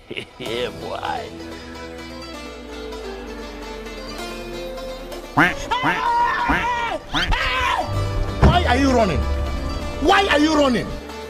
Yeah, boy. Why are you running? Why are you running?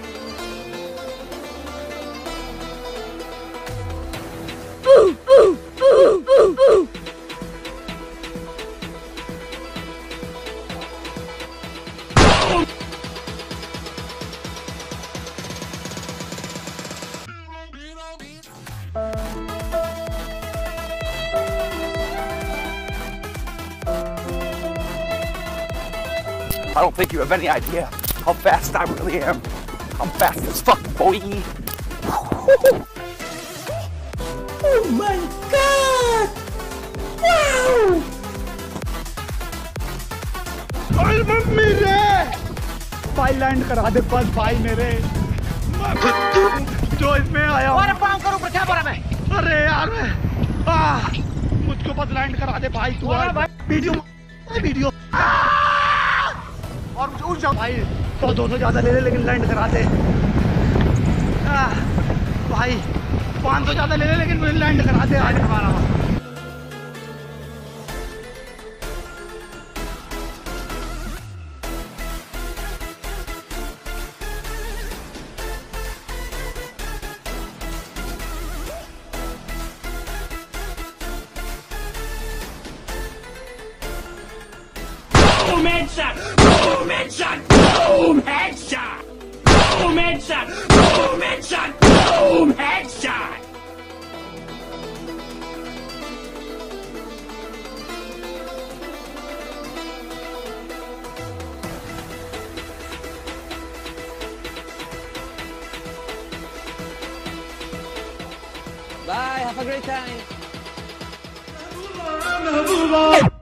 I don't think you have any idea how fast I really am. I'm fast as fuck, boy. Oh my God! Wow! अरे मम्मी रे भाई land करा दे बस भाई मेरे जो इसमें आया और पाँव करो ऊपर क्या बोला मैं? अरे यार मैं मुझको बस लैंड करा दे भाई तू वीडियो और मुझे उस भाई 100-200 ज्यादा ले ले लेकिन लैंड करा दे भाई 500 ज्यादा ले ले लेकिन मुझे लैंड करा दे आज हमारा Boom headshot! Boom headshot! Boom headshot! Boom headshot! Boom headshot! Boom headshot! Bye, have a great time.